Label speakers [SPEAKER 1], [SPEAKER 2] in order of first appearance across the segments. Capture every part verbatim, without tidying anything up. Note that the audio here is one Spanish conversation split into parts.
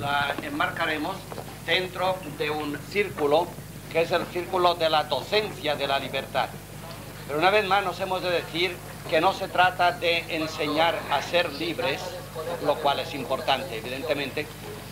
[SPEAKER 1] la enmarcaremos dentro de un círculo que es el círculo de la docencia de la libertad. Pero una vez más nos hemos de decir que no se trata de enseñar a ser libres, lo cual es importante, evidentemente.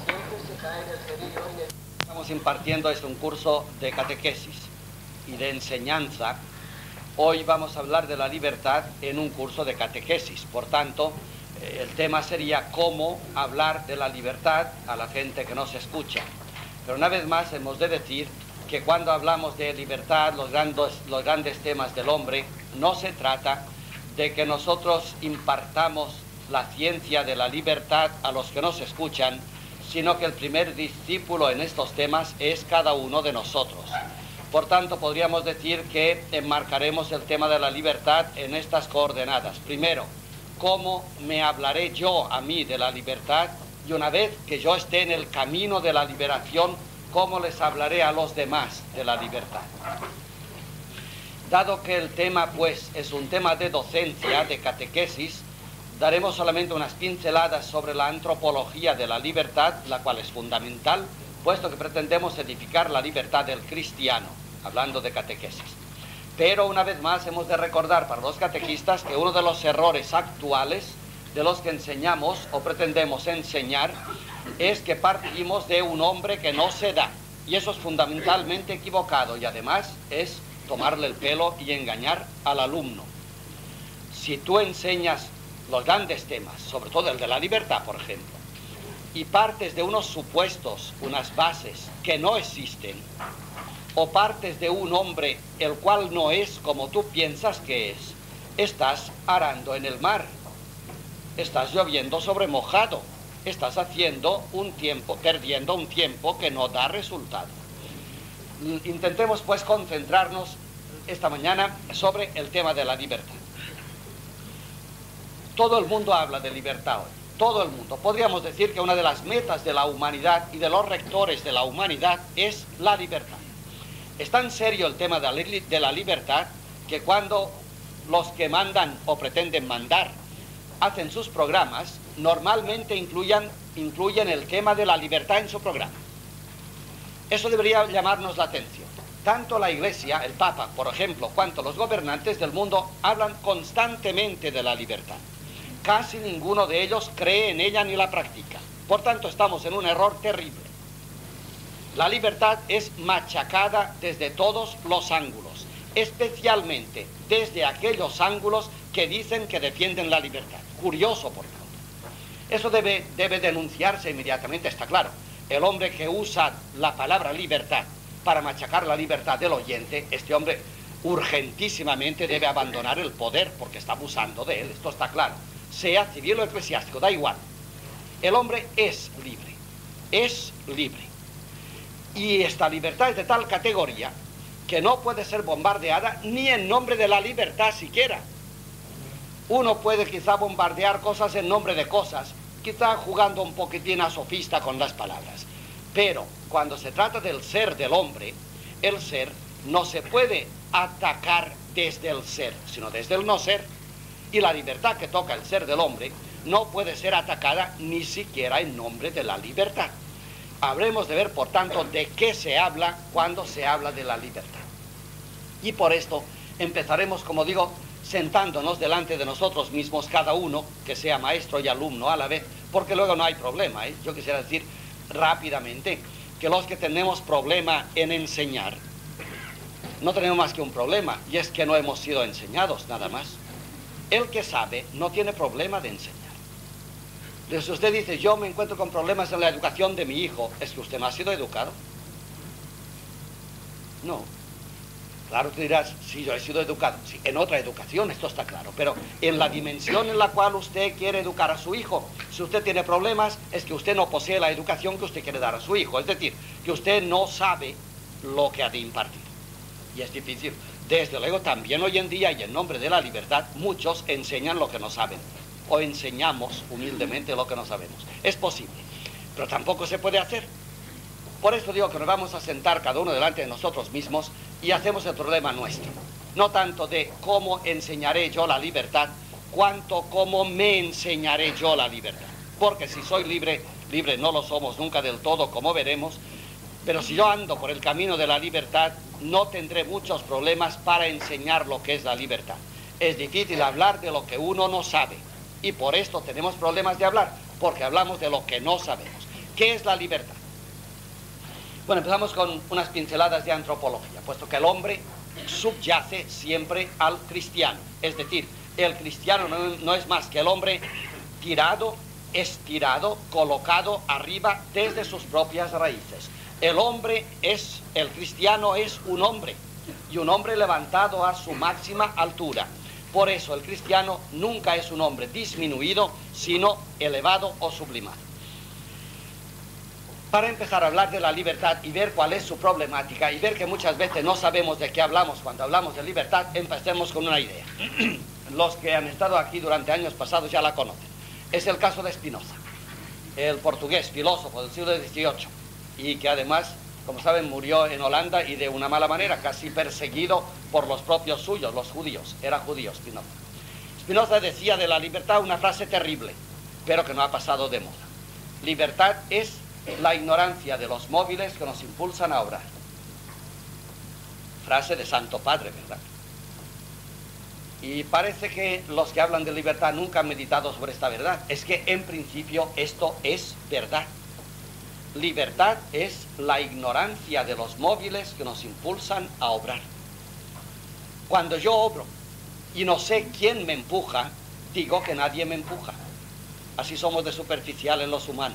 [SPEAKER 1] Estamos impartiendo es un curso de catequesis y de enseñanza. Hoy vamos a hablar de la libertad en un curso de catequesis. Por tanto, eh, el tema sería cómo hablar de la libertad a la gente que nos escucha. Pero una vez más hemos de decir que cuando hablamos de libertad, los grandes, los grandes temas del hombre, no se trata de que nosotros impartamos la ciencia de la libertad a los que nos escuchan, sino que el primer discípulo en estos temas es cada uno de nosotros. Por tanto, podríamos decir que enmarcaremos el tema de la libertad en estas coordenadas. Primero, ¿cómo me hablaré yo a mí de la libertad? Y una vez que yo esté en el camino de la liberación, ¿cómo les hablaré a los demás de la libertad? Dado que el tema, pues, es un tema de docencia, de catequesis, daremos solamente unas pinceladas sobre la antropología de la libertad, la cual es fundamental, puesto que pretendemos edificar la libertad del cristiano, hablando de catequesis. Pero una vez más hemos de recordar para los catequistas que uno de los errores actuales de los que enseñamos o pretendemos enseñar es que partimos de un hombre que no se da, y eso es fundamentalmente equivocado, y además es tomarle el pelo y engañar al alumno. Si tú enseñas los grandes temas, sobre todo el de la libertad, por ejemplo, y partes de unos supuestos, unas bases que no existen, o partes de un hombre el cual no es como tú piensas que es, estás arando en el mar, estás lloviendo sobre mojado, estás haciendo un tiempo, perdiendo un tiempo que no da resultado. Intentemos pues concentrarnos esta mañana sobre el tema de la libertad. Todo el mundo habla de libertad hoy, todo el mundo. Podríamos decir que una de las metas de la humanidad y de los rectores de la humanidad es la libertad. Es tan serio el tema de la libertad que cuando los que mandan o pretenden mandar hacen sus programas, normalmente incluyan, incluyen el tema de la libertad en su programa. Eso debería llamarnos la atención. Tanto la Iglesia, el Papa, por ejemplo, cuanto los gobernantes del mundo hablan constantemente de la libertad. Casi ninguno de ellos cree en ella ni la practica. Por tanto, estamos en un error terrible. La libertad es machacada desde todos los ángulos, especialmente desde aquellos ángulos que dicen que defienden la libertad. Curioso, por tanto. Eso debe, debe denunciarse inmediatamente, está claro. El hombre que usa la palabra libertad para machacar la libertad del oyente, este hombre urgentísimamente debe abandonar el poder porque está abusando de él, esto está claro. Sea civil o eclesiástico, da igual. El hombre es libre, es libre. Y esta libertad es de tal categoría que no puede ser bombardeada ni en nombre de la libertad siquiera. Uno puede quizá bombardear cosas en nombre de cosas, quizá jugando un poquitín a sofista con las palabras. Pero cuando se trata del ser del hombre, el ser no se puede atacar desde el ser, sino desde el no ser. Y la libertad que toca el ser del hombre no puede ser atacada ni siquiera en nombre de la libertad. Habremos de ver, por tanto, de qué se habla cuando se habla de la libertad. Y por esto empezaremos, como digo, sentándonos delante de nosotros mismos, cada uno que sea maestro y alumno a la vez, porque luego no hay problema, ¿eh? Yo quisiera decir rápidamente que los que tenemos problema en enseñar, no tenemos más que un problema, y es que no hemos sido enseñados, nada más. El que sabe no tiene problema de enseñar. Entonces, si usted dice, yo me encuentro con problemas en la educación de mi hijo, ¿es que usted no ha sido educado? No. Claro, tú dirás, sí, yo he sido educado. Sí, en otra educación, esto está claro. Pero en la dimensión en la cual usted quiere educar a su hijo, si usted tiene problemas, es que usted no posee la educación que usted quiere dar a su hijo. Es decir, que usted no sabe lo que ha de impartir. Y es difícil. Desde luego, también hoy en día, y en nombre de la libertad, muchos enseñan lo que no saben. O enseñamos humildemente lo que no sabemos. Es posible. Pero tampoco se puede hacer. Por eso digo que nos vamos a sentar cada uno delante de nosotros mismos y hacemos el problema nuestro. No tanto de cómo enseñaré yo la libertad, cuanto cómo me enseñaré yo la libertad. Porque si soy libre, libre no lo somos nunca del todo, como veremos, pero si yo ando por el camino de la libertad, no tendré muchos problemas para enseñar lo que es la libertad. Es difícil hablar de lo que uno no sabe, y por esto tenemos problemas de hablar, porque hablamos de lo que no sabemos. ¿Qué es la libertad? Bueno, empezamos con unas pinceladas de antropología, puesto que el hombre subyace siempre al cristiano. Es decir, el cristiano no, no es más que el hombre tirado, estirado, colocado arriba desde sus propias raíces. El hombre es, el cristiano es un hombre, y un hombre levantado a su máxima altura. Por eso el cristiano nunca es un hombre disminuido, sino elevado o sublimado. Para empezar a hablar de la libertad y ver cuál es su problemática, y ver que muchas veces no sabemos de qué hablamos cuando hablamos de libertad, empecemos con una idea. Los que han estado aquí durante años pasados ya la conocen. Es el caso de Spinoza, el portugués filósofo del siglo dieciocho, y que además, como saben, murió en Holanda y de una mala manera, casi perseguido por los propios suyos, los judíos. Era judío Spinoza. Spinoza decía de la libertad una frase terrible, pero que no ha pasado de moda. Libertad es la ignorancia de los móviles que nos impulsan a obrar. Frase de Santo Padre, ¿verdad? Y parece que los que hablan de libertad nunca han meditado sobre esta verdad. Es que en principio esto es verdad. Libertad es la ignorancia de los móviles que nos impulsan a obrar. Cuando yo obro y no sé quién me empuja, digo que nadie me empuja. Así somos de superficiales los humanos.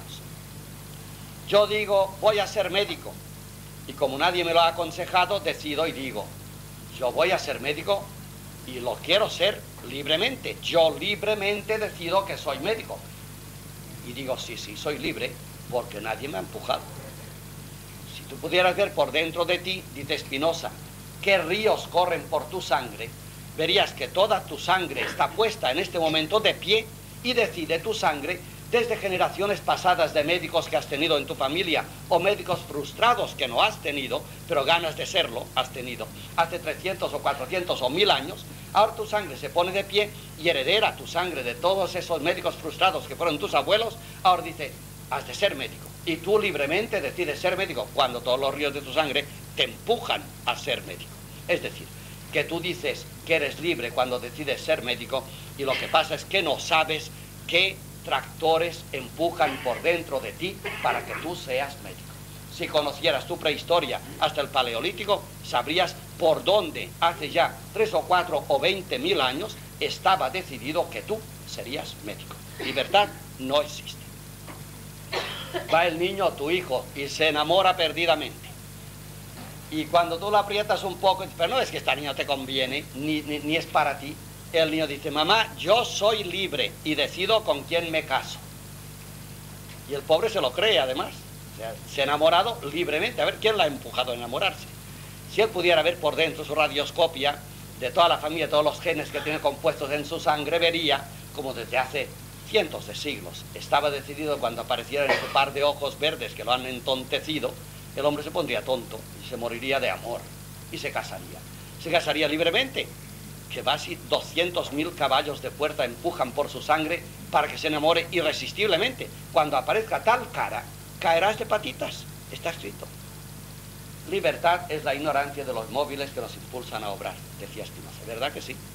[SPEAKER 1] Yo digo, voy a ser médico, y como nadie me lo ha aconsejado, decido y digo, yo voy a ser médico y lo quiero ser libremente. Yo libremente decido que soy médico. Y digo, sí, sí, soy libre, porque nadie me ha empujado. Si tú pudieras ver por dentro de ti, dice Spinoza, qué ríos corren por tu sangre, verías que toda tu sangre está puesta en este momento de pie y decide tu sangre desde generaciones pasadas de médicos que has tenido en tu familia o médicos frustrados que no has tenido, pero ganas de serlo has tenido hace trescientos o cuatrocientos o mil años. Ahora tu sangre se pone de pie y heredera tu sangre de todos esos médicos frustrados que fueron tus abuelos. Ahora dice, has de ser médico, y tú libremente decides ser médico cuando todos los ríos de tu sangre te empujan a ser médico. Es decir, que tú dices que eres libre cuando decides ser médico, y lo que pasa es que no sabes qué tractores empujan por dentro de ti para que tú seas médico. Si conocieras tu prehistoria hasta el paleolítico, sabrías por dónde hace ya tres o cuatro o veinte mil años estaba decidido que tú serías médico. Libertad no existe. Va el niño, tu hijo, y se enamora perdidamente. Y cuando tú lo aprietas un poco, pero no es que esta niña te conviene, ni, ni, ni es para ti, el niño dice, mamá, yo soy libre y decido con quién me caso. Y el pobre se lo cree además. O sea, se ha enamorado libremente. A ver, ¿quién la ha empujado a enamorarse? Si él pudiera ver por dentro su radioscopia de toda la familia, todos los genes que tiene compuestos en su sangre, vería como desde hace cientos de siglos estaba decidido, cuando apareciera en su par de ojos verdes que lo han entontecido, el hombre se pondría tonto y se moriría de amor y se casaría. Se casaría libremente, que casi doscientos mil caballos de fuerza empujan por su sangre para que se enamore irresistiblemente. Cuando aparezca tal cara, caerás de patitas. Está escrito. Libertad es la ignorancia de los móviles que nos impulsan a obrar, decía Spinoza. ¿Verdad que sí?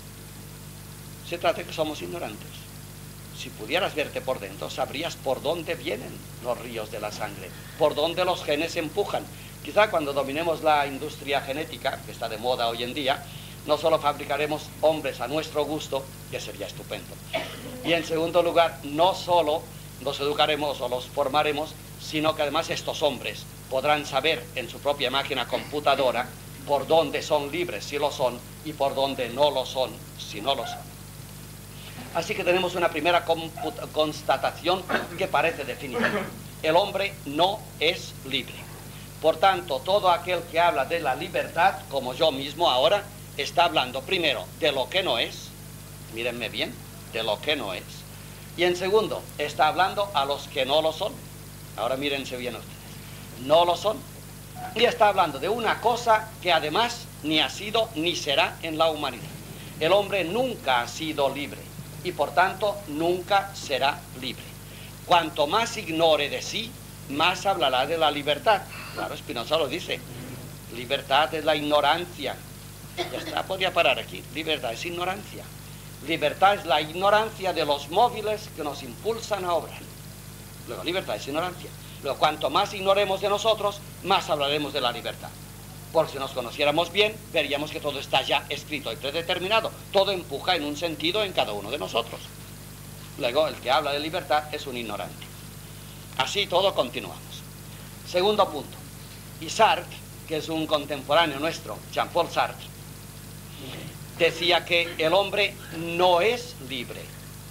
[SPEAKER 1] Se trata de que somos ignorantes. Si pudieras verte por dentro, sabrías por dónde vienen los ríos de la sangre, por dónde los genes empujan. Quizá cuando dominemos la industria genética, que está de moda hoy en día, no solo fabricaremos hombres a nuestro gusto, que sería estupendo, y en segundo lugar, no solo los educaremos o los formaremos, sino que además estos hombres podrán saber en su propia máquina computadora por dónde son libres si lo son y por dónde no lo son si no lo son. Así que tenemos una primera constatación que parece definitiva. El hombre no es libre. Por tanto, todo aquel que habla de la libertad, como yo mismo ahora, está hablando primero de lo que no es, mírenme bien, de lo que no es. Y en segundo, está hablando a los que no lo son. Ahora mírense bien ustedes. No lo son. Y está hablando de una cosa que además ni ha sido ni será en la humanidad. El hombre nunca ha sido libre y por tanto nunca será libre. Cuanto más ignore de sí, más hablará de la libertad. Claro, Spinoza lo dice. Libertad es la ignorancia. Ya está, podría parar aquí. Libertad es ignorancia. Libertad es la ignorancia de los móviles que nos impulsan a obrar. Luego, libertad es ignorancia. Luego, cuanto más ignoremos de nosotros, más hablaremos de la libertad. Por si nos conociéramos bien, veríamos que todo está ya escrito y predeterminado. Todo empuja en un sentido en cada uno de nosotros. Luego, el que habla de libertad es un ignorante. Así todo continuamos. Segundo punto. Y Sartre, que es un contemporáneo nuestro, Jean-Paul Sartre, decía que el hombre no es libre.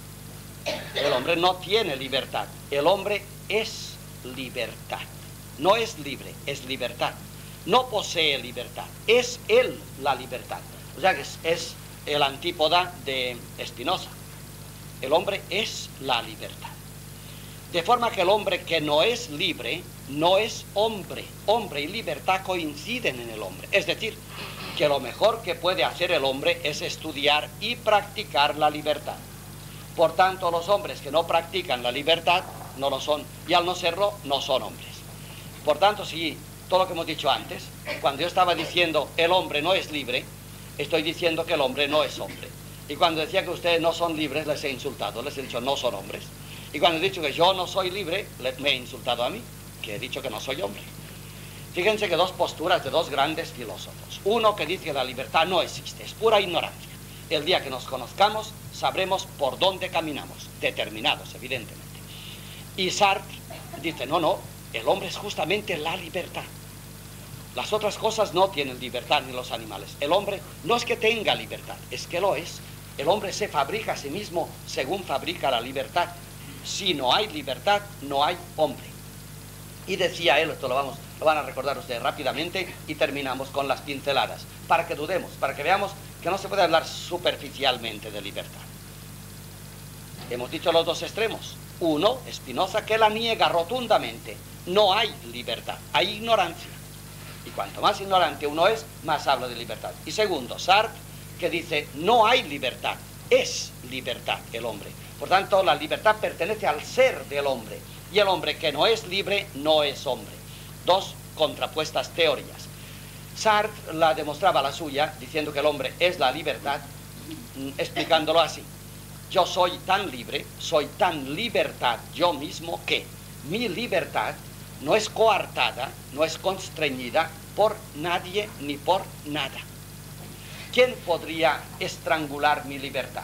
[SPEAKER 1] El hombre no tiene libertad. El hombre es libertad. No es libre, es libertad. No posee libertad, es él la libertad. O sea que es, es el antípoda de Spinoza. El hombre es la libertad. De forma que el hombre que no es libre, no es hombre. Hombre y libertad coinciden en el hombre. Es decir, que lo mejor que puede hacer el hombre es estudiar y practicar la libertad. Por tanto, los hombres que no practican la libertad no lo son, y al no serlo, no son hombres. Por tanto, si todo lo que hemos dicho antes, cuando yo estaba diciendo el hombre no es libre, estoy diciendo que el hombre no es hombre. Y cuando decía que ustedes no son libres, les he insultado, les he dicho no son hombres. Y cuando he dicho que yo no soy libre, me he insultado a mí, que he dicho que no soy hombre. Fíjense que dos posturas de dos grandes filósofos. Uno que dice que la libertad no existe, es pura ignorancia. El día que nos conozcamos, sabremos por dónde caminamos, determinados, evidentemente. Y Sartre dice, no, no, el hombre es justamente la libertad. Las otras cosas no tienen libertad, ni los animales. El hombre no es que tenga libertad, es que lo es. El hombre se fabrica a sí mismo según fabrica la libertad. Si no hay libertad, no hay hombre. Y decía él, esto lo, vamos, lo van a recordar ustedes rápidamente, y terminamos con las pinceladas, para que dudemos, para que veamos que no se puede hablar superficialmente de libertad. Hemos dicho los dos extremos. Uno, Spinoza, que la niega rotundamente. No hay libertad, hay ignorancia. Y cuanto más ignorante uno es, más habla de libertad. Y segundo, Sartre, que dice, no hay libertad, es libertad el hombre. Por tanto, la libertad pertenece al ser del hombre. Y el hombre que no es libre, no es hombre. Dos contrapuestas teorías. Sartre la demostraba la suya, diciendo que el hombre es la libertad, explicándolo así. Yo soy tan libre, soy tan libertad yo mismo que mi libertad no es coartada, no es constreñida por nadie ni por nada. ¿Quién podría estrangular mi libertad?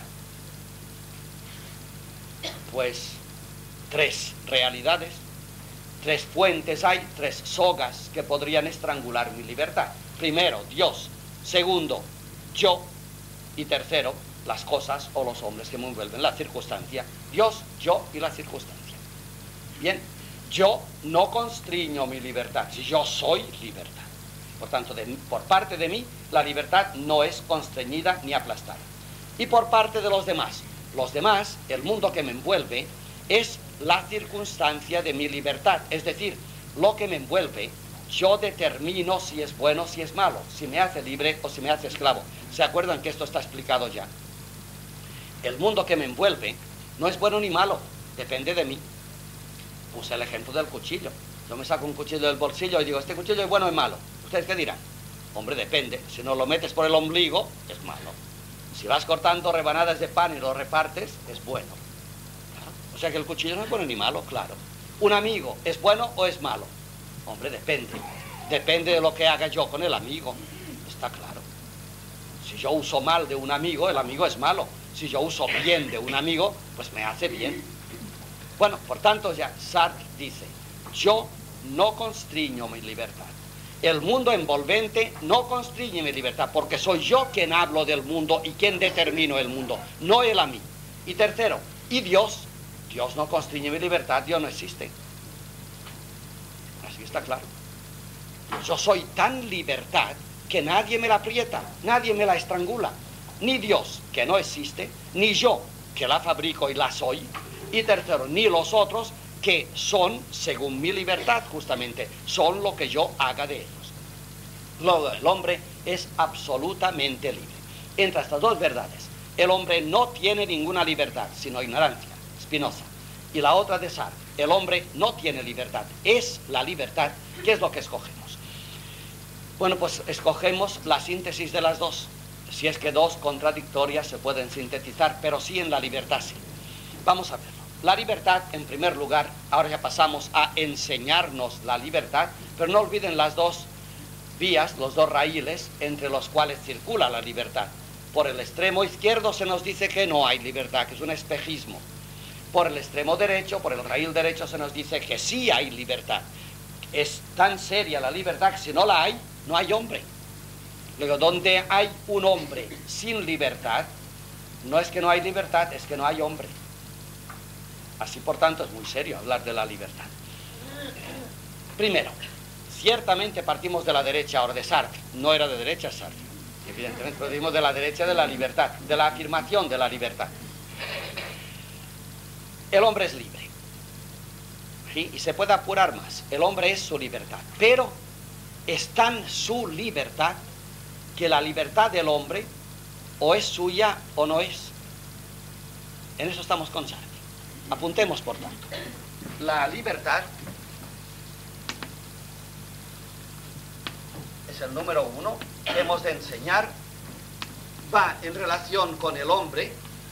[SPEAKER 1] Pues tres realidades, tres fuentes hay, tres sogas que podrían estrangular mi libertad. Primero, Dios. Segundo, yo. Y tercero, las cosas o los hombres que me envuelven, la circunstancia. Dios, yo y la circunstancia. Bien, yo no constriño mi libertad, si yo soy libertad. Por tanto, de, por parte de mí, la libertad no es constreñida ni aplastada. Y por parte de los demás, los demás, el mundo que me envuelve, es la circunstancia de mi libertad. Es decir, lo que me envuelve, yo determino si es bueno o si es malo, si me hace libre o si me hace esclavo. ¿Se acuerdan que esto está explicado ya? El mundo que me envuelve no es bueno ni malo, depende de mí. Puse el ejemplo del cuchillo. Yo me saco un cuchillo del bolsillo y digo, ¿este cuchillo es bueno o es malo? ¿Ustedes qué dirán? Hombre, depende. Si no lo metes por el ombligo, es malo. Si vas cortando rebanadas de pan y lo repartes, es bueno. O sea que el cuchillo no es bueno ni malo, claro. ¿Un amigo es bueno o es malo? Hombre, depende. Depende de lo que haga yo con el amigo. Está claro. Si yo uso mal de un amigo, el amigo es malo. Si yo uso bien de un amigo, pues me hace bien. Bueno, por tanto, ya Sartre dice, yo no constriño mi libertad. El mundo envolvente no constriñe mi libertad, porque soy yo quien hablo del mundo y quien determino el mundo, no él a mí. Y tercero, y Dios, Dios no constriñe mi libertad, Dios no existe. Así está claro. Yo soy tan libertad que nadie me la aprieta, nadie me la estrangula. Ni Dios, que no existe, ni yo, que la fabrico y la soy. Y tercero, ni los otros, que son, según mi libertad justamente, son lo que yo haga de ellos. Luego, el hombre es absolutamente libre. Entre estas dos verdades, el hombre no tiene ninguna libertad, sino ignorancia, Spinoza. Y la otra de Sartre, El hombre no tiene libertad, es la libertad. ¿Qué es lo que escogemos? Bueno, pues escogemos la síntesis de las dos. Si es que dos contradictorias se pueden sintetizar, pero sí en la libertad sí. Vamos a verlo. La libertad, en primer lugar, ahora ya pasamos a enseñarnos la libertad, pero no olviden las dos vías, los dos raíles entre los cuales circula la libertad. Por el extremo izquierdo se nos dice que no hay libertad, que es un espejismo. Por el extremo derecho, por el raíl derecho, se nos dice que sí hay libertad. Es tan seria la libertad que si no la hay, no hay hombre. Luego, donde hay un hombre sin libertad, no es que no hay libertad, es que no hay hombre. Así, por tanto, es muy serio hablar de la libertad. Primero, ciertamente partimos de la derecha, ahora de Sartre. No era de derecha Sartre, evidentemente, partimos de la derecha de la libertad, de la afirmación de la libertad. El hombre es libre, ¿sí? Y se puede apurar más. El hombre es su libertad, pero es tan su libertad que la libertad del hombre o es suya o no es. En eso estamos con Sartre. Apuntemos, por tanto. La libertad es el número uno que hemos de enseñar. Va en relación con el hombre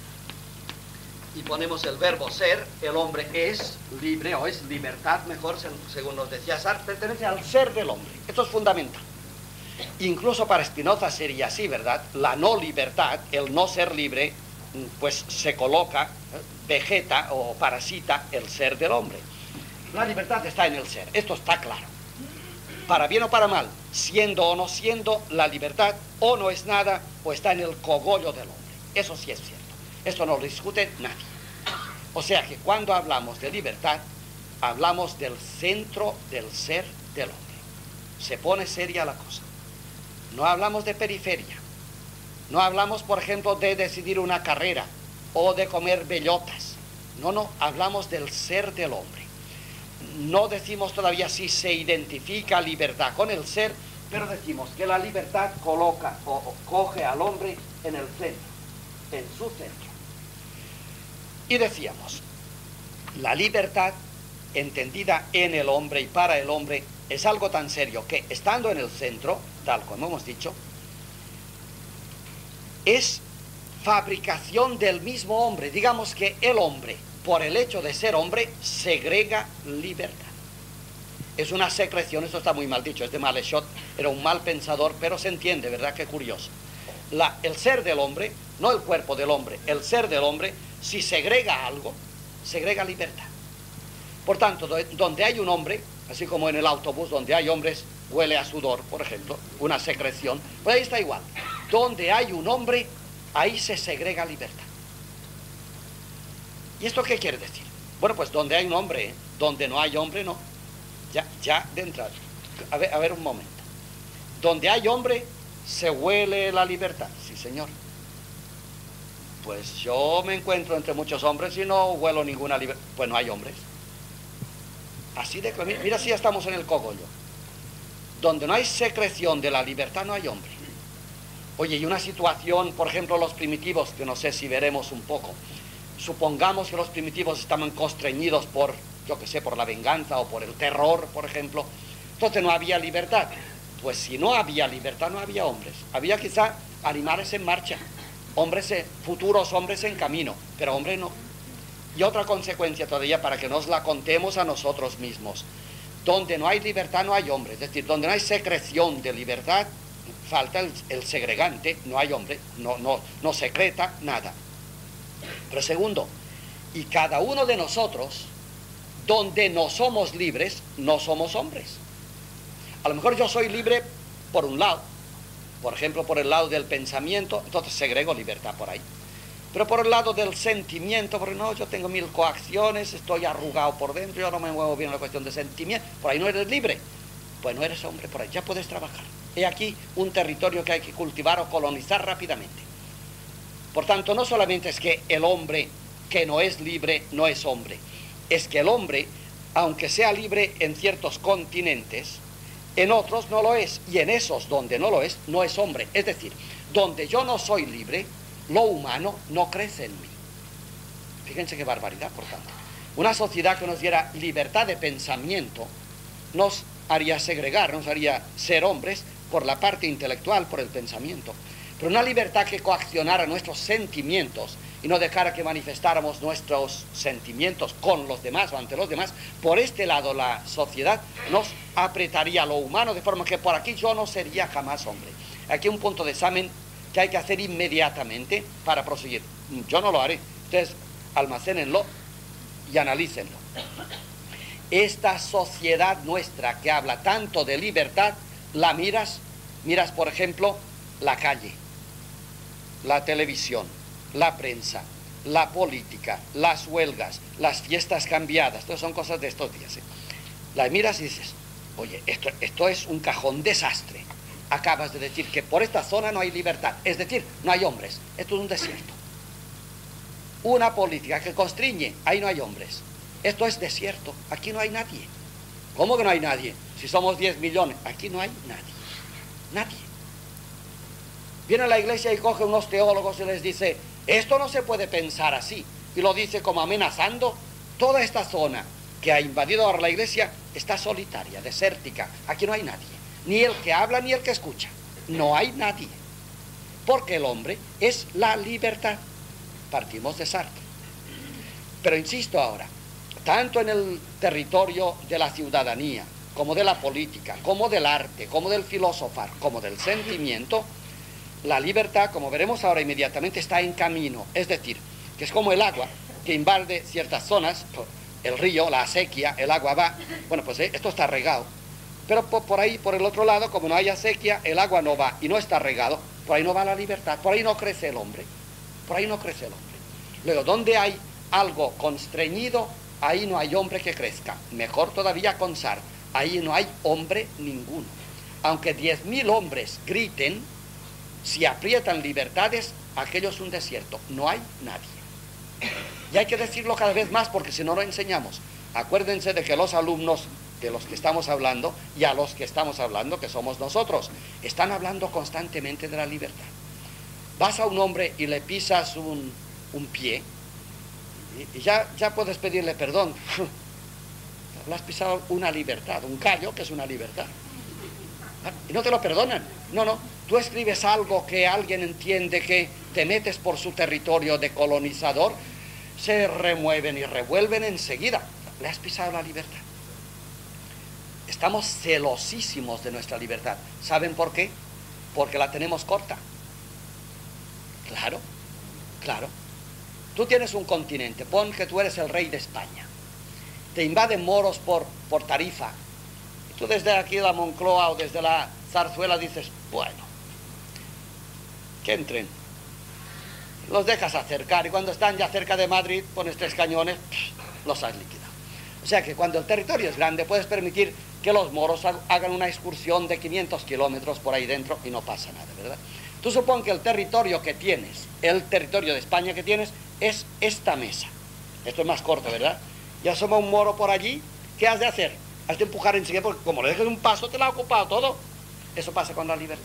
[SPEAKER 1] y ponemos el verbo ser. El hombre es libre, o es libertad, mejor, según nos decía Sartre, pertenece al ser del hombre. Esto es fundamental. Incluso para Spinoza sería así, ¿verdad? La no libertad, el no ser libre, pues se coloca, vegeta o parasita el ser del hombre. La libertad está en el ser, esto está claro. Para bien o para mal, siendo o no siendo, la libertad o no es nada o está en el cogollo del hombre. Eso sí es cierto. Esto no lo discute nadie. O sea que cuando hablamos de libertad, hablamos del centro del ser del hombre. Se pone seria la cosa. No hablamos de periferia. No hablamos, por ejemplo, de decidir una carrera o de comer bellotas. No, no, hablamos del ser del hombre. No decimos todavía si se identifica libertad con el ser, pero decimos que la libertad coloca o, o coge al hombre en el centro, en su centro. Y decíamos, la libertad entendida en el hombre y para el hombre es algo tan serio que, estando en el centro, tal como hemos dicho, es fabricación del mismo hombre. Digamos que el hombre, por el hecho de ser hombre, segrega libertad. Es una secreción, esto está muy mal dicho, es de Maleshot, era un mal pensador, pero se entiende, ¿verdad? Qué curioso. La, el ser del hombre, no el cuerpo del hombre, el ser del hombre, si segrega algo, segrega libertad. Por tanto, do, donde hay un hombre, así como en el autobús donde hay hombres, huele a sudor, por ejemplo, una secreción, pues ahí está igual. Donde hay un hombre, ahí se segrega libertad. ¿Y esto qué quiere decir? Bueno, pues donde hay un hombre, ¿eh? Donde no hay hombre, no. Ya, ya de entrada. A ver, a ver un momento. Donde hay hombre, se huele la libertad. Sí, señor. Pues yo me encuentro entre muchos hombres y no huelo ninguna libertad. Pues no hay hombres. Así de claro. Mira si ya estamos en el cogollo. Donde no hay secreción de la libertad, no hay hombre. Oye, y una situación, por ejemplo, los primitivos, que no sé si veremos un poco. Supongamos que los primitivos estaban constreñidos por, yo qué sé, por la venganza o por el terror, por ejemplo. Entonces no había libertad. Pues si no había libertad, no había hombres. Había quizá animales en marcha, hombres, futuros hombres en camino, pero hombre no. Y otra consecuencia todavía, para que nos la contemos a nosotros mismos. Donde no hay libertad, no hay hombre. Es decir, donde no hay secreción de libertad, falta el, el segregante, no hay hombre, no, no, no secreta nada. Pero segundo, y cada uno de nosotros, donde no somos libres, no somos hombres. A lo mejor yo soy libre por un lado, por ejemplo, por el lado del pensamiento, entonces segrego libertad por ahí. Pero por el lado del sentimiento, porque no, yo tengo mil coacciones, estoy arrugado por dentro, yo no me muevo bien en la cuestión de sentimiento, por ahí no eres libre. Pues no eres hombre, por ahí ya puedes trabajar. He aquí un territorio que hay que cultivar o colonizar rápidamente. Por tanto, no solamente es que el hombre que no es libre no es hombre, es que el hombre, aunque sea libre en ciertos continentes, en otros no lo es, y en esos donde no lo es, no es hombre. Es decir, donde yo no soy libre, lo humano no crece en mí. Fíjense qué barbaridad, por tanto. Una sociedad que nos diera libertad de pensamiento nos haría segregar, nos haría ser hombres por la parte intelectual, por el pensamiento. Pero una libertad que coaccionara nuestros sentimientos y no dejara que manifestáramos nuestros sentimientos con los demás o ante los demás, por este lado la sociedad nos apretaría lo humano, de forma que por aquí yo no sería jamás hombre. Aquí un punto de examen que hay que hacer inmediatamente para proseguir. Yo no lo haré, ustedes almacénenlo y analícenlo. Esta sociedad nuestra que habla tanto de libertad, la miras, miras por ejemplo la calle, la televisión, la prensa, la política, las huelgas, las fiestas cambiadas, todas son cosas de estos días, ¿eh? La miras y dices, oye, esto, esto es un cajón desastre. Acabas de decir que por esta zona no hay libertad, es decir, no hay hombres, esto es un desierto. Una política que constriñe, ahí no hay hombres, esto es desierto, aquí no hay nadie. ¿Cómo que no hay nadie? Si somos diez millones, aquí no hay nadie, nadie. Viene a la iglesia y coge unos teólogos y les dice, esto no se puede pensar así, y lo dice como amenazando. Toda esta zona que ha invadido ahora la iglesia está solitaria, desértica, aquí no hay nadie, ni el que habla ni el que escucha, no hay nadie, porque el hombre es la libertad. Partimos de Sartre. Pero insisto ahora, tanto en el territorio de la ciudadanía, como de la política, como del arte, como del filosofar, como del sentimiento, la libertad, como veremos ahora inmediatamente, está en camino. Es decir, que es como el agua que invade ciertas zonas, el río, la acequia, el agua va, bueno, pues esto está regado, pero por, por ahí, por el otro lado, como no hay acequia, el agua no va y no está regado, por ahí no va la libertad, por ahí no crece el hombre, por ahí no crece el hombre. Luego, donde hay algo constreñido, ahí no hay hombre que crezca. Mejor todavía con Sartre, ahí no hay hombre ninguno. Aunque diez mil hombres griten, si aprietan libertades, aquello es un desierto, no hay nadie. Y hay que decirlo cada vez más porque si no lo enseñamos. Acuérdense de que los alumnos de los que estamos hablando y a los que estamos hablando, que somos nosotros, están hablando constantemente de la libertad. Vas a un hombre y le pisas un, un pie y, y ya, ya puedes pedirle perdón. Le has pisado una libertad, un callo que es una libertad. Y no te lo perdonan. No, no. Tú escribes algo que alguien entiende que te metes por su territorio de colonizador, se remueven y revuelven enseguida. Le has pisado la libertad. Estamos celosísimos de nuestra libertad. ¿Saben por qué? Porque la tenemos corta. Claro, claro. Tú tienes un continente, pon que tú eres el rey de España. Te invaden moros por, por Tarifa. Y tú desde aquí de la Moncloa o desde la Zarzuela dices, bueno, que entren. Los dejas acercar y cuando están ya cerca de Madrid, pones tres cañones, los has liquidado. O sea que cuando el territorio es grande, puedes permitir que los moros hagan una excursión de quinientos kilómetros por ahí dentro y no pasa nada, ¿verdad? Tú supón que el territorio que tienes, el territorio de España que tienes, es esta mesa. Esto es más corto, ¿verdad? Y asoma un moro por allí, ¿qué has de hacer? Has de empujar enseguida, porque como le dejes un paso, te lo ha ocupado todo. Eso pasa con la libertad.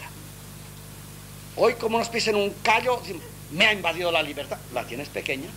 [SPEAKER 1] Hoy, como nos pisen un callo, me ha invadido la libertad. La tienes pequeña.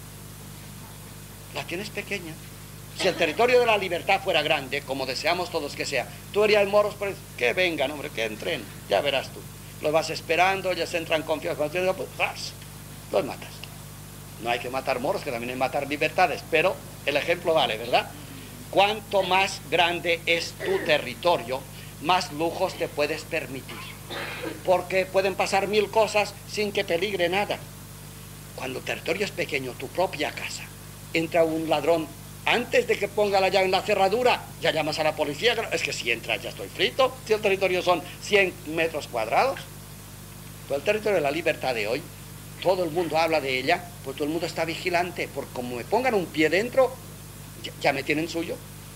[SPEAKER 1] La tienes pequeña. Si el territorio de la libertad fuera grande, como deseamos todos que sea, tú harías moros, pero que vengan, hombre, que entren, ya verás tú. Los vas esperando, ellos entran confiados, pues, los matas. No hay que matar moros, que también hay que matar libertades, pero el ejemplo vale, ¿verdad? Cuanto más grande es tu territorio, más lujos te puedes permitir, porque pueden pasar mil cosas sin que peligre nada. Cuando el territorio es pequeño, tu propia casa, entra un ladrón, antes de que ponga la llave en la cerradura, ya llamas a la policía, es que si entras ya estoy frito, si el territorio son cien metros cuadrados. Todo el territorio de la libertad de hoy, todo el mundo habla de ella, pues todo el mundo está vigilante, porque como me pongan un pie dentro, ya, ya me tienen suyo.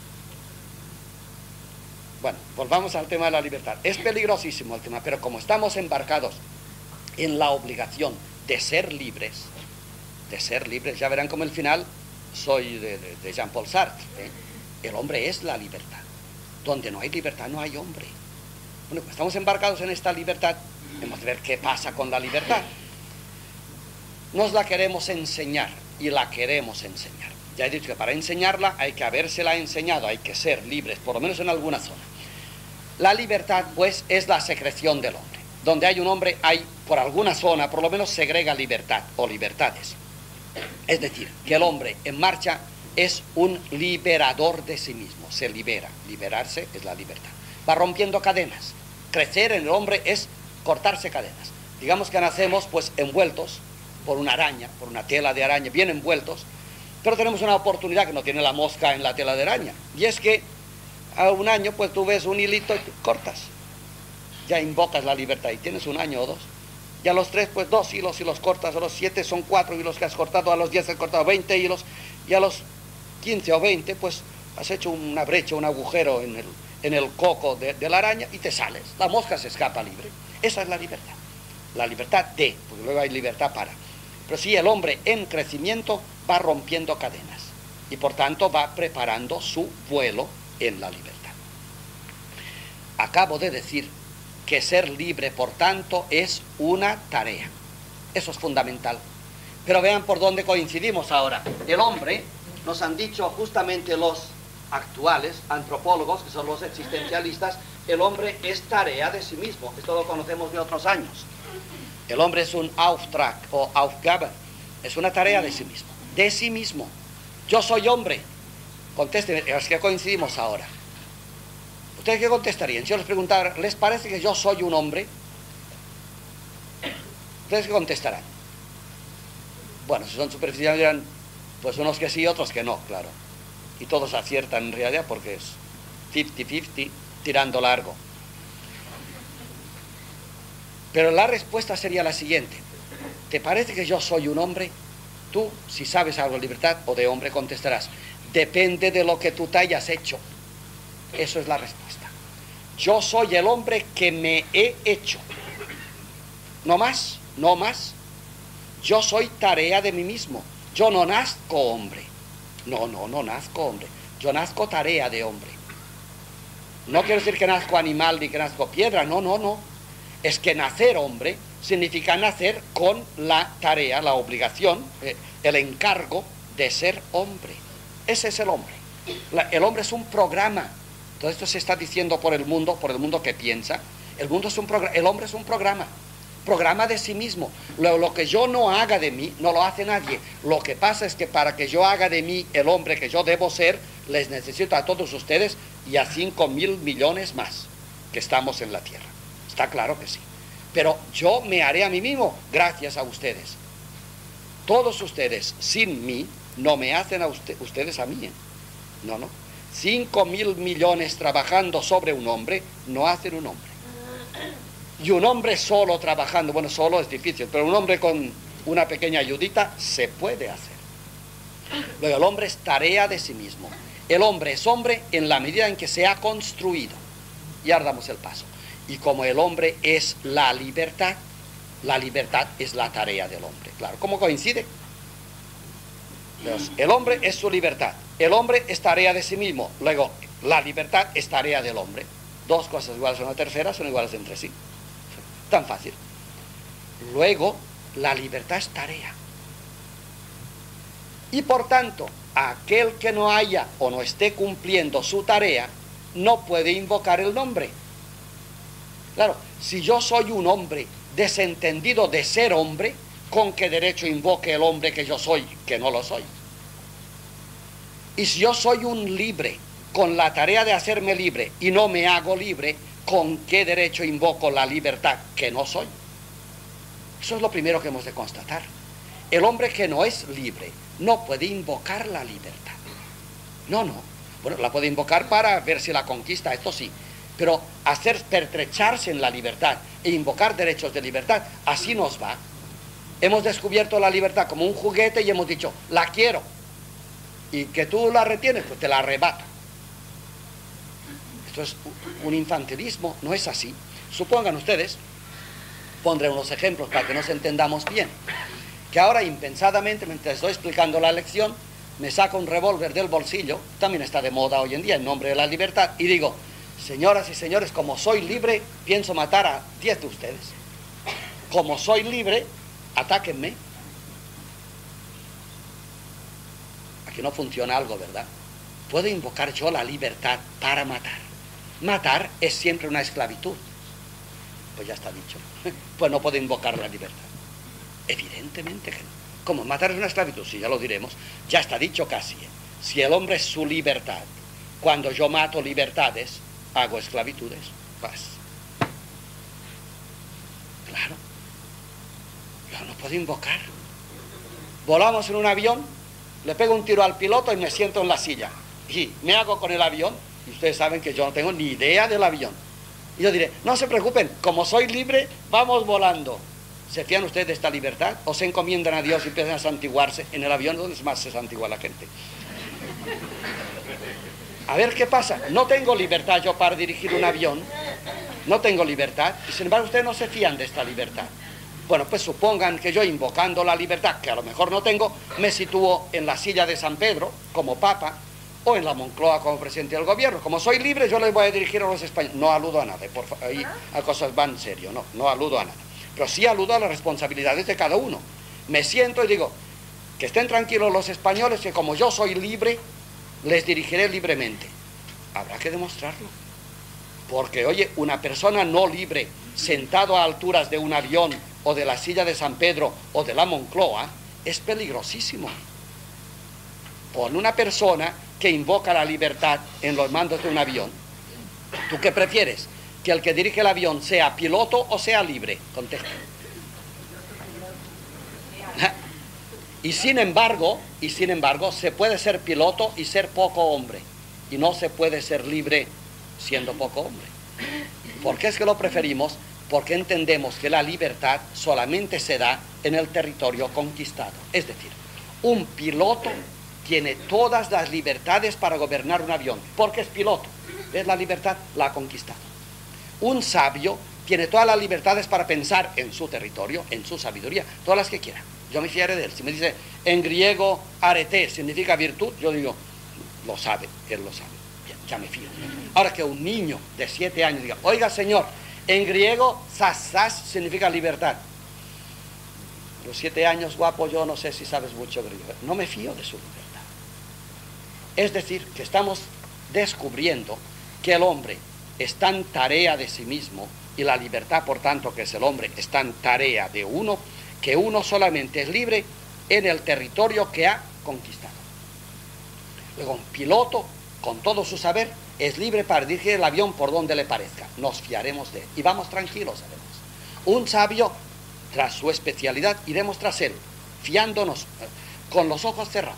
[SPEAKER 1] Bueno, volvamos al tema de la libertad. Es peligrosísimo el tema, pero como estamos embarcados en la obligación de ser libres, de ser libres, ya verán como el final, soy de, de, de Jean-Paul Sartre, ¿eh? El hombre es la libertad. Donde no hay libertad no hay hombre. Bueno, pues estamos embarcados en esta libertad, hemos de ver qué pasa con la libertad. Nos la queremos enseñar y la queremos enseñar. Ya he dicho que para enseñarla hay que habérsela enseñado, hay que ser libres, por lo menos en alguna zona. La libertad, pues, es la secreción del hombre. Donde hay un hombre, hay, por alguna zona, por lo menos segrega libertad o libertades. Es decir, que el hombre en marcha es un liberador de sí mismo, se libera. Liberarse es la libertad. Va rompiendo cadenas. Crecer en el hombre es cortarse cadenas. Digamos que nacemos, pues, envueltos por una araña, por una tela de araña, bien envueltos, pero tenemos una oportunidad que no tiene la mosca en la tela de araña, y es que a un año, pues, tú ves un hilito y cortas, ya invocas la libertad, y tienes un año o dos, y a los tres, pues, dos hilos y los cortas, a los siete son cuatro hilos que has cortado, a los diez has cortado veinte hilos, y a los quince o veinte, pues, has hecho una brecha, un agujero en el, en el coco de, de la araña, y te sales, la mosca se escapa libre. Esa es la libertad, la libertad de, porque luego hay libertad para. Pero sí, el hombre en crecimiento va rompiendo cadenas y por tanto va preparando su vuelo en la libertad. Acabo de decir que ser libre, por tanto, es una tarea. Eso es fundamental. Pero vean por dónde coincidimos ahora. El hombre, nos han dicho justamente los actuales antropólogos, que son los existencialistas, el hombre es tarea de sí mismo. Esto lo conocemos de otros años. El hombre es un Auftrag o Aufgabe, es una tarea de sí mismo, de sí mismo. Yo soy hombre. Contéstenme, es que coincidimos ahora. ¿Ustedes qué contestarían? Si yo les preguntara, ¿les parece que yo soy un hombre? ¿Ustedes qué contestarán? Bueno, si son superficiales dirán, pues unos que sí y otros que no, claro. Y todos aciertan en realidad porque es cincuenta cincuenta, tirando largo. Pero la respuesta sería la siguiente. ¿Te parece que yo soy un hombre? Tú, si sabes algo de libertad o de hombre, contestarás, depende de lo que tú te hayas hecho. Eso es la respuesta. Yo soy el hombre que me he hecho. No más, no más. Yo soy tarea de mí mismo. Yo no nazco hombre. No, no, no nazco hombre. Yo nazco tarea de hombre. No quiero decir que nazco animal ni que nazco piedra. No, no, no. Es que nacer hombre significa nacer con la tarea, la obligación, eh, el encargo de ser hombre. Ese es el hombre. La, el hombre es un programa. Todo esto se está diciendo por el mundo, por el mundo que piensa. El mundo es un programa, el hombre es un programa. Programa de sí mismo. Lo, lo que yo no haga de mí, no lo hace nadie. Lo que pasa es que para que yo haga de mí el hombre que yo debo ser, les necesito a todos ustedes y a cinco mil millones más que estamos en la tierra. Está claro que sí. Pero yo me haré a mí mismo gracias a ustedes. Todos ustedes, sin mí, no me hacen a usted, ustedes a mí. No, no. Cinco mil millones trabajando sobre un hombre, no hacen un hombre. Y un hombre solo trabajando, bueno, solo es difícil, pero un hombre con una pequeña ayudita se puede hacer. Luego, el hombre es tarea de sí mismo. El hombre es hombre en la medida en que se ha construido. Y ahora damos el paso. Y como el hombre es la libertad, la libertad es la tarea del hombre. Claro, ¿cómo coincide? Entonces, el hombre es su libertad. El hombre es tarea de sí mismo. Luego, la libertad es tarea del hombre. Dos cosas iguales a una tercera son iguales entre sí. Tan fácil. Luego, la libertad es tarea. Y por tanto, aquel que no haya o no esté cumpliendo su tarea, no puede invocar el nombre. Claro, si yo soy un hombre desentendido de ser hombre, ¿con qué derecho invoque el hombre que yo soy, que no lo soy? Y si yo soy un libre, con la tarea de hacerme libre, y no me hago libre, ¿con qué derecho invoco la libertad, que no soy? Eso es lo primero que hemos de constatar. El hombre que no es libre, no puede invocar la libertad. No, no. Bueno, la puede invocar para ver si la conquista, esto sí. Pero hacer pertrecharse en la libertad e invocar derechos de libertad, así nos va. Hemos descubierto la libertad como un juguete y hemos dicho, la quiero. Y que tú la retienes, pues te la arrebato. Esto es un infantilismo, no es así. Supongan ustedes, pondré unos ejemplos para que nos entendamos bien, que ahora impensadamente, mientras estoy explicando la lección, me saco un revólver del bolsillo, también está de moda hoy en día en nombre de la libertad, y digo, señoras y señores, como soy libre, pienso matar a diez de ustedes. Como soy libre, atáquenme. aquí no funciona algo, ¿verdad? Puedo invocar yo la libertad para matar. Matar es siempre una esclavitud. Pues ya está dicho. Pues no puedo invocar la libertad. Evidentemente que no. ¿Cómo? ¿Matar es una esclavitud? Sí, ya lo diremos. Ya está dicho casi. ¿eh? Si el hombre es su libertad, cuando yo mato libertades, hago esclavitudes. Pues, claro. Yo no puedo invocar. Volamos en un avión, le pego un tiro al piloto y me siento en la silla. Y me hago con el avión, y ustedes saben que yo no tengo ni idea del avión. Y yo diré, no se preocupen, como soy libre, vamos volando. ¿Se fían ustedes de esta libertad? ¿O se encomiendan a Dios y empiezan a santiguarse en el avión donde más se santigua la gente? A ver qué pasa. No tengo libertad yo para dirigir un avión. No tengo libertad. Y sin embargo ustedes no se fían de esta libertad. Bueno, pues supongan que yo invocando la libertad, que a lo mejor no tengo, me sitúo en la silla de San Pedro como papa, o en la Moncloa como presidente del gobierno. Como soy libre, yo les voy a dirigir a los españoles. No aludo a nada, por favor, ahí a cosas van en serio, no, no aludo a nada. Pero sí aludo a las responsabilidades de cada uno. Me siento y digo, que estén tranquilos los españoles, que como yo soy libre, les dirigiré libremente. Habrá que demostrarlo. Porque, oye, una persona no libre, sentado a alturas de un avión, o de la silla de San Pedro, o de la Moncloa, es peligrosísimo. Pon una persona que invoca la libertad en los mandos de un avión. ¿Tú qué prefieres? ¿Que el que dirige el avión sea piloto o sea libre? Contesta. Y sin embargo, y sin embargo, se puede ser piloto y ser poco hombre. Y no se puede ser libre siendo poco hombre. ¿Por qué es que lo preferimos? Porque entendemos que la libertad solamente se da en el territorio conquistado. Es decir, un piloto tiene todas las libertades para gobernar un avión, porque es piloto. ¿Ves la libertad? La ha conquistado. Un sabio tiene todas las libertades para pensar en su territorio, en su sabiduría, todas las que quiera. Yo me fiaré de él. Si me dice, en griego, arete significa virtud, yo digo, lo sabe, él lo sabe. Bien, ya me fío. Ahora que un niño de siete años diga, oiga señor, en griego, sasas significa libertad. Los siete años, guapo, yo no sé si sabes mucho griego. No me fío de su libertad. Es decir, que estamos descubriendo que el hombre está en tarea de sí mismo y la libertad, por tanto, que es el hombre, está en tarea de uno, que uno solamente es libre en el territorio que ha conquistado. Luego, un piloto, con todo su saber, es libre para dirigir el avión por donde le parezca. Nos fiaremos de él y vamos tranquilos, además. Un sabio, tras su especialidad, iremos tras él, fiándonos, eh, con los ojos cerrados.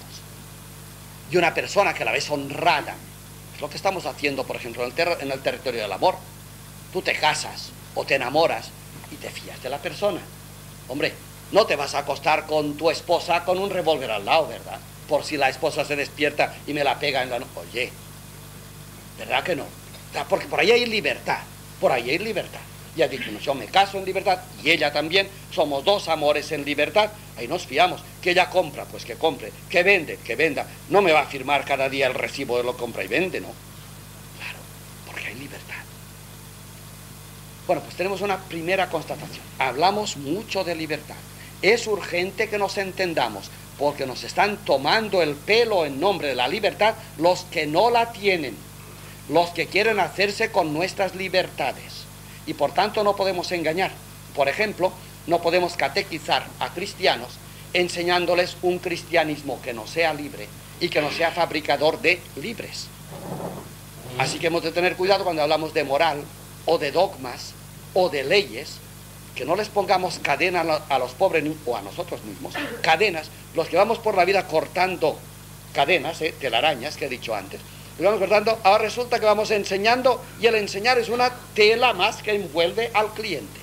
[SPEAKER 1] Y una persona que la ves honrada, es lo que estamos haciendo, por ejemplo, en el, ter en el territorio del amor. Tú te casas o te enamoras y te fías de la persona. Hombre, no te vas a acostar con tu esposa con un revólver al lado, ¿verdad? Por si la esposa se despierta y me la pega en la noche. Oye, ¿verdad que no? Porque por ahí hay libertad, por ahí hay libertad. Ya dicho, yo me caso en libertad y ella también, somos dos amores en libertad, ahí nos fiamos. Que ella compra, pues que compre, que vende, que venda. No me va a firmar cada día el recibo de lo que compra y vende, ¿no? Claro, porque hay libertad. Bueno, pues tenemos una primera constatación. Hablamos mucho de libertad. Es urgente que nos entendamos, porque nos están tomando el pelo en nombre de la libertad los que no la tienen, los que quieren hacerse con nuestras libertades. Y por tanto no podemos engañar. Por ejemplo, no podemos catequizar a cristianos enseñándoles un cristianismo que no sea libre y que no sea fabricador de libres. Así que hemos de tener cuidado cuando hablamos de moral o de dogmas o de leyes, que no les pongamos cadenas a los pobres o a nosotros mismos, cadenas, los que vamos por la vida cortando cadenas, eh, telarañas que he dicho antes, y vamos cortando, ahora resulta que vamos enseñando y el enseñar es una tela más que envuelve al cliente.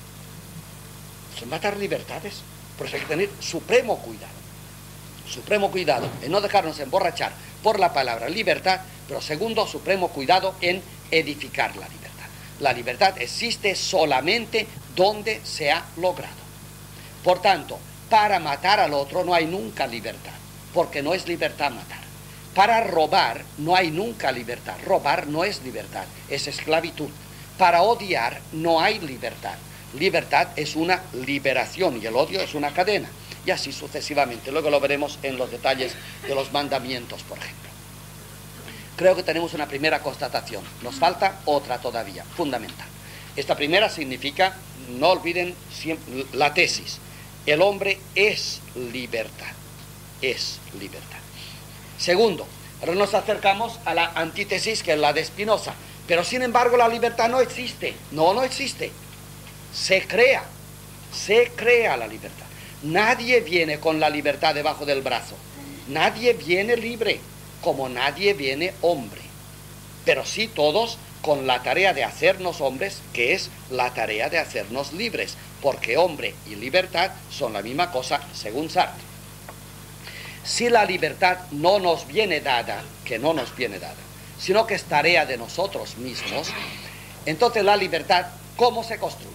[SPEAKER 1] Son matar libertades, por eso hay que tener supremo cuidado, supremo cuidado en no dejarnos emborrachar por la palabra libertad, pero segundo, supremo cuidado en edificar la libertad. La libertad existe solamente donde se ha logrado. Por tanto, para matar al otro no hay nunca libertad, porque no es libertad matar. Para robar no hay nunca libertad. Robar no es libertad, es esclavitud. Para odiar no hay libertad. libertad es una liberación y el odio es una cadena, y así sucesivamente. Luego lo veremos en los detalles de los mandamientos, por ejemplo. Creo que tenemos una primera constatación, nos falta otra todavía, fundamental. Esta primera significa, no olviden siempre, la tesis, el hombre es libertad, es libertad. Segundo, ahora nos acercamos a la antítesis, que es la de Spinoza, pero sin embargo la libertad no existe, no, no existe, se crea, se crea la libertad. Nadie viene con la libertad debajo del brazo, nadie viene libre, como nadie viene hombre, pero sí todos con la tarea de hacernos hombres, que es la tarea de hacernos libres, porque hombre y libertad son la misma cosa según Sartre. Si la libertad no nos viene dada, que no nos viene dada, sino que es tarea de nosotros mismos, entonces la libertad, ¿cómo se construye?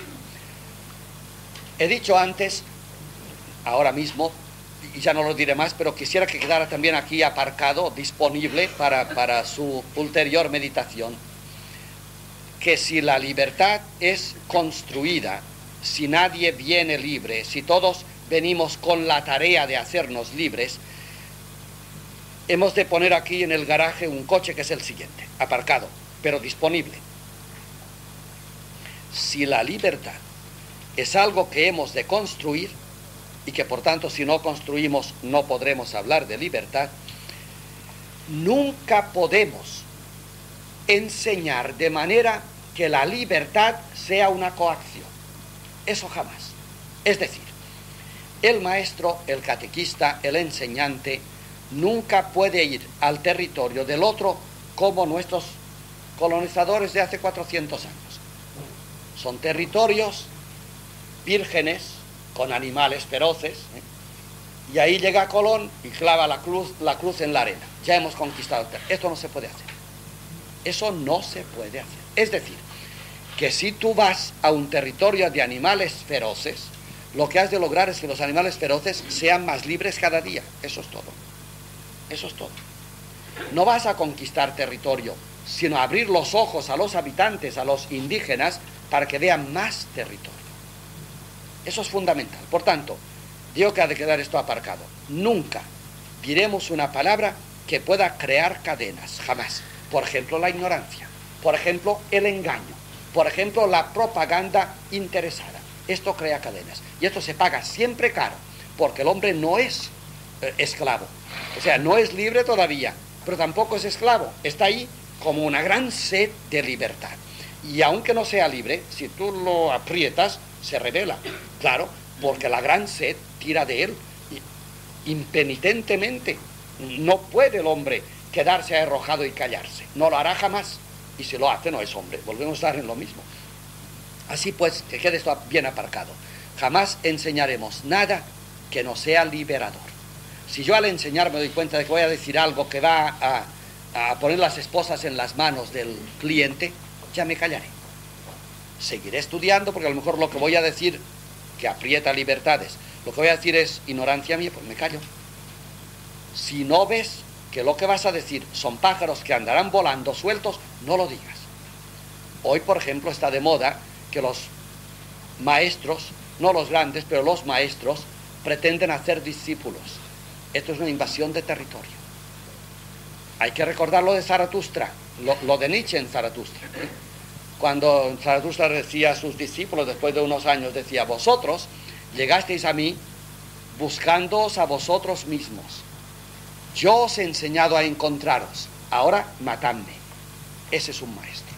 [SPEAKER 1] He dicho antes, ahora mismo, y ya no lo diré más, pero quisiera que quedara también aquí aparcado, disponible para, para su ulterior meditación, que si la libertad es construida, si nadie viene libre, si todos venimos con la tarea de hacernos libres, hemos de poner aquí en el garaje un coche que es el siguiente, aparcado, pero disponible. Si la libertad es algo que hemos de construir, y que por tanto si no construimos no podremos hablar de libertad, nunca podemos enseñar de manera que la libertad sea una coacción. Eso jamás. Es decir, el maestro, el catequista, el enseñante, nunca puede ir al territorio del otro como nuestros colonizadores de hace cuatrocientos años. Son territorios vírgenes, con animales feroces, ¿eh? Y ahí llega Colón y clava la cruz, la cruz en la arena. Ya hemos conquistado. Esto no se puede hacer. Eso no se puede hacer. Es decir, que si tú vas a un territorio de animales feroces, lo que has de lograr es que los animales feroces sean más libres cada día. Eso es todo. Eso es todo. No vas a conquistar territorio, sino abrir los ojos a los habitantes, a los indígenas, para que vean más territorio. Eso es fundamental. Por tanto, digo que ha de quedar esto aparcado. Nunca diremos una palabra que pueda crear cadenas, jamás. Por ejemplo, la ignorancia. Por ejemplo, el engaño. Por ejemplo, la propaganda interesada. Esto crea cadenas. Y esto se paga siempre caro, porque el hombre no es eh, esclavo. O sea, no es libre todavía, pero tampoco es esclavo. Está ahí como una gran sed de libertad. Y aunque no sea libre, si tú lo aprietas, se revela, claro, porque la gran sed tira de él impenitentemente. No puede el hombre quedarse arrojado y callarse, no lo hará jamás, y si lo hace no es hombre. Volvemos a estar en lo mismo. Así pues, que quede esto bien aparcado, jamás enseñaremos nada que no sea liberador. Si yo al enseñar me doy cuenta de que voy a decir algo que va a, a poner las esposas en las manos del cliente, ya me callaré. Seguiré estudiando, porque a lo mejor lo que voy a decir, que aprieta libertades, lo que voy a decir es ignorancia mía, pues me callo. Si no ves que lo que vas a decir son pájaros que andarán volando sueltos, no lo digas. Hoy, por ejemplo, está de moda que los maestros, no los grandes, pero los maestros, pretenden hacer discípulos. Esto es una invasión de territorio. Hay que recordar lo de Zaratustra, lo, lo de Nietzsche en Zaratustra, ¿eh? Cuando Zaratustra decía a sus discípulos, después de unos años, decía: vosotros llegasteis a mí buscándoos a vosotros mismos. Yo os he enseñado a encontraros, ahora matadme. Ese es un maestro.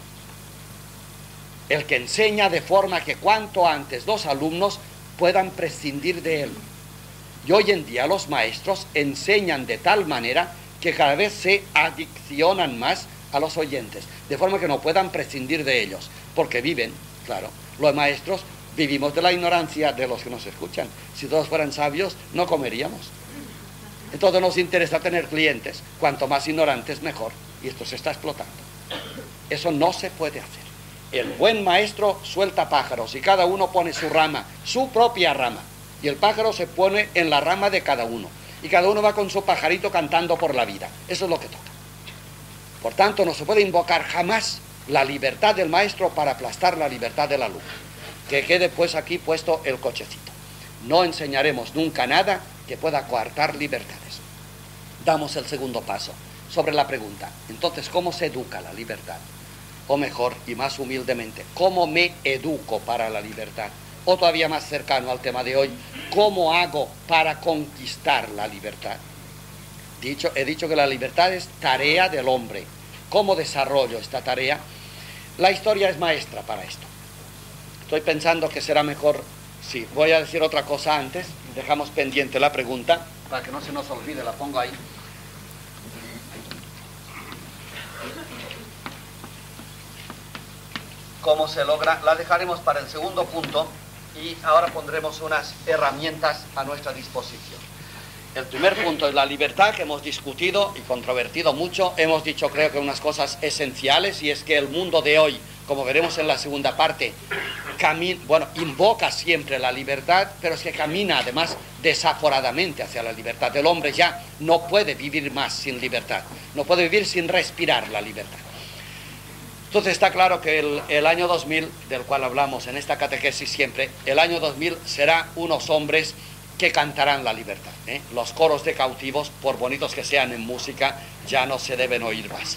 [SPEAKER 1] El que enseña de forma que cuanto antes los alumnos puedan prescindir de él. Y hoy en día los maestros enseñan de tal manera que cada vez se adiccionan más a los oyentes, de forma que no puedan prescindir de ellos, porque viven, claro, los maestros vivimos de la ignorancia de los que nos escuchan. Si todos fueran sabios, no comeríamos. Entonces nos interesa tener clientes, cuanto más ignorantes mejor, y esto se está explotando. Eso no se puede hacer. El buen maestro suelta pájaros y cada uno pone su rama, su propia rama, y el pájaro se pone en la rama de cada uno, y cada uno va con su pajarito cantando por la vida. Eso es lo que toca. Por tanto, no se puede invocar jamás la libertad del maestro para aplastar la libertad del alumno. que quede pues aquí puesto el cochecito. No enseñaremos nunca nada que pueda coartar libertades. Damos el segundo paso sobre la pregunta. Entonces, ¿cómo se educa la libertad? O mejor y más humildemente, ¿cómo me educo para la libertad? O todavía más cercano al tema de hoy, ¿cómo hago para conquistar la libertad? Dicho, he dicho que la libertad es tarea del hombre. ¿Cómo desarrollo esta tarea? La historia es maestra para esto. Estoy pensando que será mejor, sí, voy a decir otra cosa antes, dejamos pendiente la pregunta, para que no se nos olvide, la pongo ahí. ¿Cómo se logra? La dejaremos para el segundo punto y ahora pondremos unas herramientas a nuestra disposición. El primer punto es la libertad, que hemos discutido y controvertido mucho. Hemos dicho, creo que unas cosas esenciales, y es que el mundo de hoy, como veremos en la segunda parte, camina, bueno, invoca siempre la libertad, pero es que camina además desaforadamente hacia la libertad. El hombre ya no puede vivir más sin libertad, no puede vivir sin respirar la libertad. Entonces está claro que el, el año dos mil, del cual hablamos en esta catequesis siempre, el año dos mil será unos hombres que cantarán la libertad, ¿eh? Los coros de cautivos, por bonitos que sean en música, ya no se deben oír más.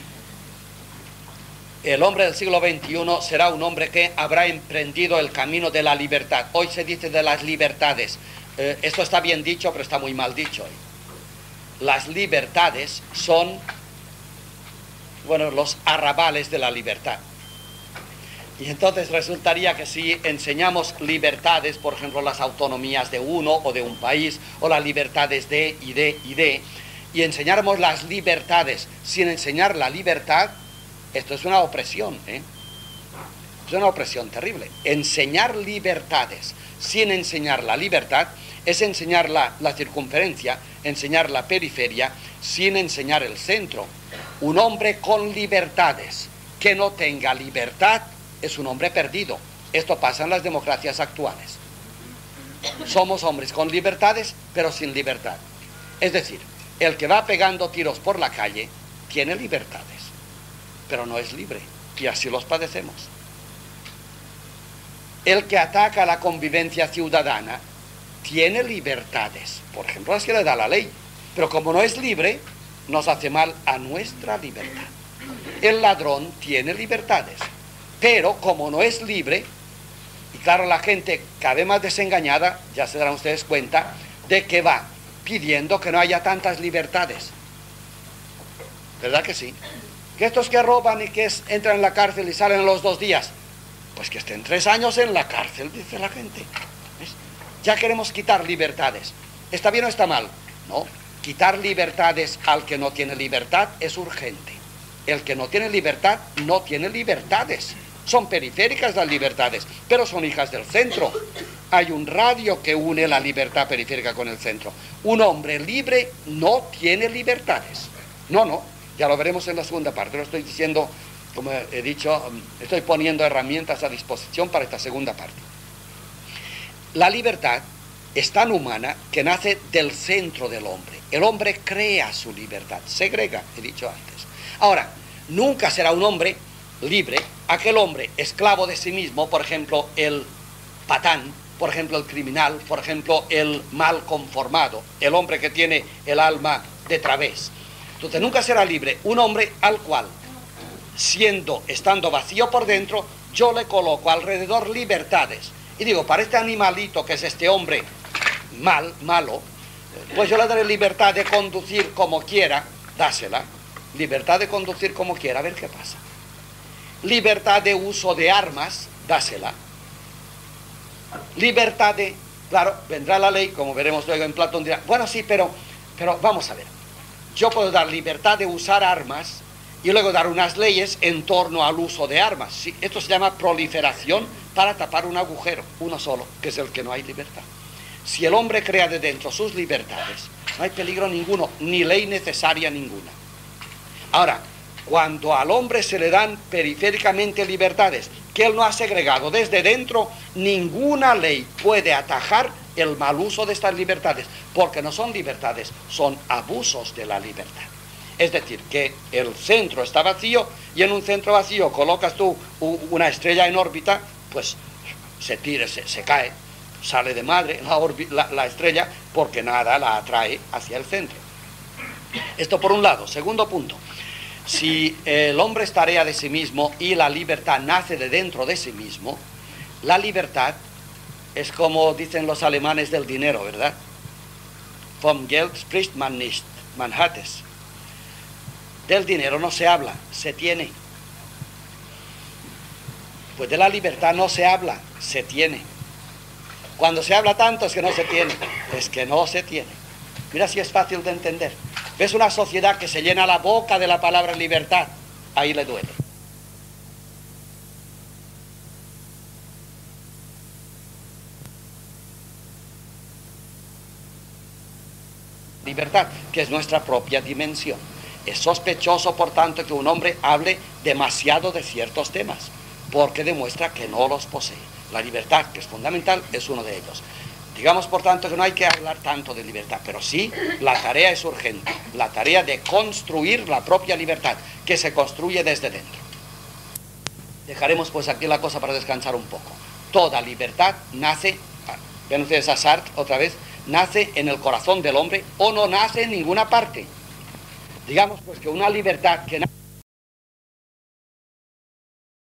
[SPEAKER 1] El hombre del siglo veintiuno será un hombre que habrá emprendido el camino de la libertad. Hoy se dice de las libertades. Eh, esto está bien dicho, pero está muy mal dicho hoy. Las libertades son, bueno, los arrabales de la libertad. Y entonces resultaría que si enseñamos libertades, por ejemplo, las autonomías de uno o de un país, o las libertades de y de y de, y enseñáramos las libertades sin enseñar la libertad, esto es una opresión, ¿eh? Es una opresión terrible. Enseñar libertades sin enseñar la libertad es enseñar la, la circunferencia, enseñar la periferia, sin enseñar el centro. Un hombre con libertades que no tenga libertad es un hombre perdido. Esto pasa en las democracias actuales. Somos hombres con libertades, pero sin libertad. Es decir, el que va pegando tiros por la calle tiene libertades, pero no es libre, y así los padecemos. El que ataca la convivencia ciudadana tiene libertades, por ejemplo las que le da la ley, pero como no es libre, nos hace mal a nuestra libertad. El ladrón tiene libertades, pero como no es libre, y claro, la gente cada vez más desengañada, ya se darán ustedes cuenta, de que va pidiendo que no haya tantas libertades. ¿Verdad que sí? Que estos que roban y que es, entran en la cárcel y salen a los dos días, pues que estén tres años en la cárcel, dice la gente. ¿Ves? Ya queremos quitar libertades. ¿Está bien o está mal? No. Quitar libertades al que no tiene libertad es urgente. El que no tiene libertad no tiene libertades. Son periféricas las libertades, pero son hijas del centro. Hay un radio que une la libertad periférica con el centro. Un hombre libre no tiene libertades. No, no, ya lo veremos en la segunda parte. Lo estoy diciendo, como he dicho, estoy poniendo herramientas a disposición para esta segunda parte. La libertad es tan humana que nace del centro del hombre. El hombre crea su libertad, segrega, he dicho antes. Ahora, nunca será un hombre libre aquel hombre esclavo de sí mismo, por ejemplo, el patán, por ejemplo, el criminal, por ejemplo, el mal conformado, el hombre que tiene el alma de través. Entonces nunca será libre un hombre al cual, siendo, estando vacío por dentro, yo le coloco alrededor libertades. Y digo, para este animalito que es este hombre mal, malo, pues yo le daré libertad de conducir como quiera, dásela, libertad de conducir como quiera, a ver qué pasa. Libertad de uso de armas, dásela. Libertad de, claro, vendrá la ley, como veremos luego en Platón, dirá, bueno, sí, pero, pero vamos a ver, yo puedo dar libertad de usar armas y luego dar unas leyes en torno al uso de armas. Sí, esto se llama proliferación para tapar un agujero, uno solo, que es el que no hay libertad. Si el hombre crea de dentro sus libertades, no hay peligro ninguno, ni ley necesaria ninguna. Ahora, cuando al hombre se le dan periféricamente libertades que él no ha segregado desde dentro, ninguna ley puede atajar el mal uso de estas libertades, porque no son libertades, son abusos de la libertad. Es decir, que el centro está vacío y en un centro vacío colocas tú una estrella en órbita, pues se tira, se, se cae, sale de madre la, la, la estrella, porque nada la atrae hacia el centro. Esto por un lado. Segundo punto, si el hombre es tarea de sí mismo y la libertad nace de dentro de sí mismo, la libertad es como dicen los alemanes del dinero, ¿verdad? Vom Geld spricht man nicht, man hat es. Del dinero no se habla, se tiene. Pues de la libertad no se habla, se tiene. Cuando se habla tanto es que no se tiene, es que no se tiene. Mira si es fácil de entender. ¿Ves una sociedad que se llena la boca de la palabra libertad? Ahí le duele. Libertad, que es nuestra propia dimensión. Es sospechoso, por tanto, que un hombre hable demasiado de ciertos temas, porque demuestra que no los posee. La libertad, que es fundamental, es uno de ellos. Digamos, por tanto, que no hay que hablar tanto de libertad, pero sí, la tarea es urgente, la tarea de construir la propia libertad, que se construye desde dentro. Dejaremos pues aquí la cosa para descansar un poco. Toda libertad nace, ven ustedes a Sartre otra vez, nace en el corazón del hombre o no nace en ninguna parte. Digamos pues que una libertad que nace